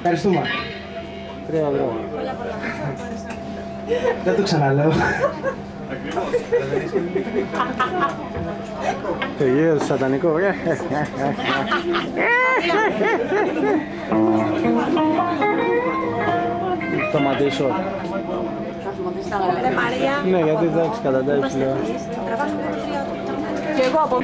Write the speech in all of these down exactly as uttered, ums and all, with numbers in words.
Ευχαριστούμε. Τρία ευρώ. Δεν το ξαναλέω. Το γύρο του σατανικό. Σταματήσω. Ρε Μαρία. Ναι, γιατί εντάξει καταντάει λέω. Και εγώ από...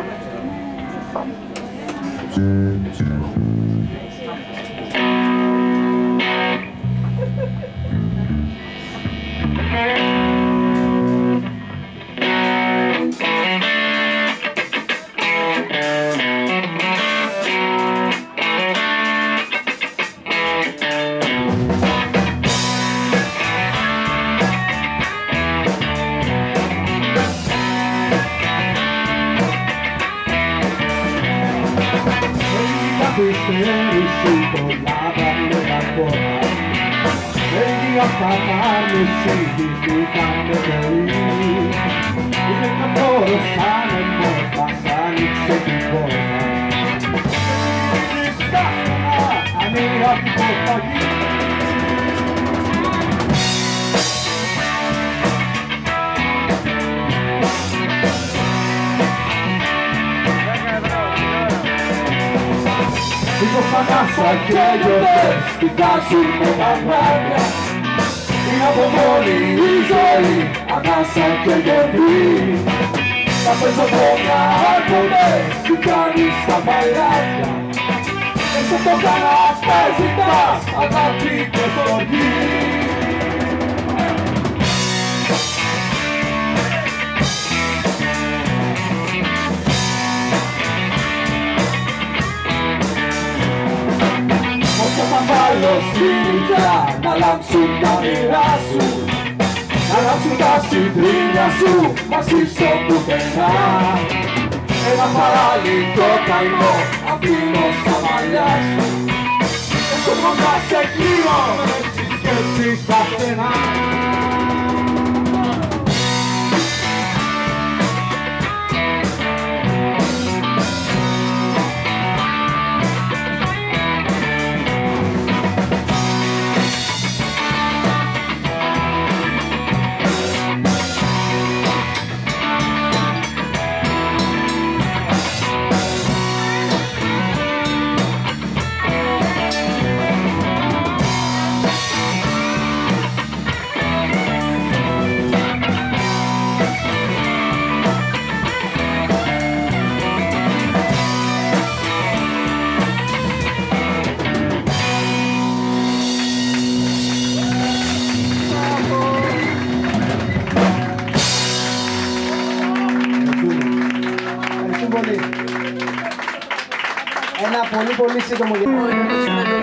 Καθυστέρηση πολλά πράγματα φορά. Έτσι αυταπάνε συζητήκαμε πολύ. Είναι καθόλου σαν εμός μας άνοιξε την πόρτα. Στάθουνα ανοίγα την κοφαγή. Σήκωσα κάσα και γιορτές, κοιτάζουν με τα μάτια. Είναι από μόνη η ζωή, ανάσα και γιορτή. Θα παίζω χρόνια άρχοντες, τι κάνεις στα παλάτια. Έξω το καναπέ ζητάς, αγάπη και στοργή. Θα βάλω σπίτια να λάμψουν τα μοιρά σου, να λάμψουν τα συντρίμια σου μαζί στο πουθενά. Ένα παράλυτο καημό αφήνω στα μαλλιά σου. Όσο κοντά σε κλείνω με τις σκέψεις τα στενά. Ένα πολύ πολύ σύντομο